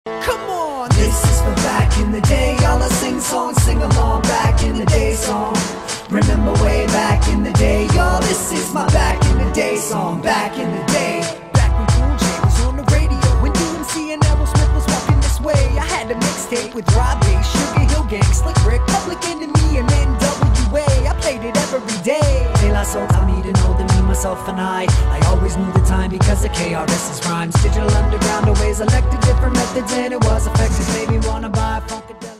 Come on! This is for back in the day. Y'all are sing songs, sing along, back in the day song. Remember way back in the day, y'all, this is my back in the day song. Back in the day, back when Cool J was on the radio, when UMC and Aerosmith was walking this way. I had a mixtape with Rob Bass, Sugar Hill Gang, Slick Rick, Public Enemy, and NWA. I played it every day. De La Soul taught me to know that me, myself, and I always knew the time because of KRS's rhymes. Digital Underground always elected different methods, and it was effective. Made me wanna buy a Funkadelic.